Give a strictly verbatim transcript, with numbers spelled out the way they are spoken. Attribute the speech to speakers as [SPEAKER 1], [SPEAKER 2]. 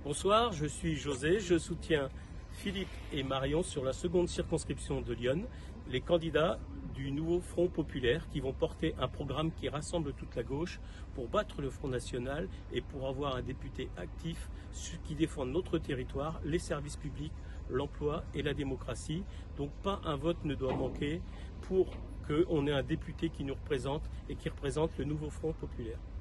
[SPEAKER 1] Bonsoir, je suis José, je soutiens Philippe et Marion sur la seconde circonscription de Lyon, les candidats du nouveau Front populaire qui vont porter un programme qui rassemble toute la gauche pour battre le Front national et pour avoir un député actif qui défend notre territoire, les services publics, l'emploi et la démocratie. Donc pas un vote ne doit manquer pour qu'on ait un député qui nous représente et qui représente le nouveau Front populaire.